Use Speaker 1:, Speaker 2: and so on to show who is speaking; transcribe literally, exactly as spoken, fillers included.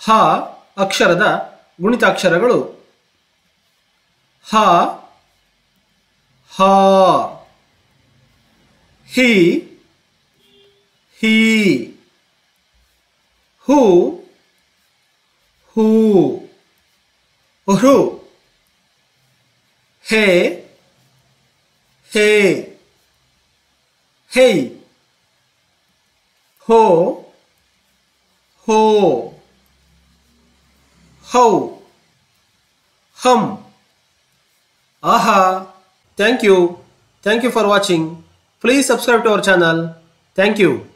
Speaker 1: ಹ ಅಕ್ಷರದ ಗುಣಿತಾಕ್ಷರಗಳು. ಹ ಹ, ಹಿ ಹಿ, ಹು ಹೂ, ಹೃ, ಹೇ ಹೇ, ಹೈ, ಹೋ ಹೋ, ಹೌ, ಹಂ. ಆಹಾ! Thank you. Thank you for watching. Please subscribe to our channel. Thank you.